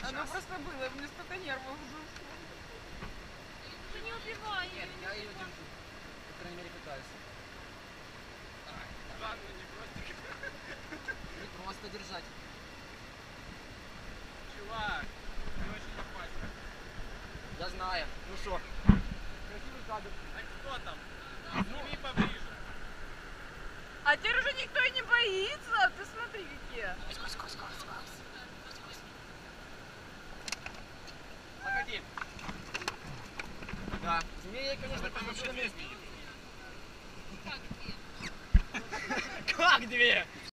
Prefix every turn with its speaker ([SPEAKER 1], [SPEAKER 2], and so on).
[SPEAKER 1] Оно просто было, мне столько нервов было.
[SPEAKER 2] Ты не убивай.
[SPEAKER 3] Нет, я ее держу. По крайней мере, пытаюсь.
[SPEAKER 4] Ладно, не просто.
[SPEAKER 3] Не просто держать.
[SPEAKER 4] Чувак, ты очень опасен.
[SPEAKER 3] Я знаю. Ну что? Красивый кадр.
[SPEAKER 4] А кто там? Сними поближе.
[SPEAKER 1] А теперь уже никто и не боится. Ты смотри, какие.
[SPEAKER 4] Погоди.
[SPEAKER 3] Да. Змеи, конечно, помещены.
[SPEAKER 4] Как две?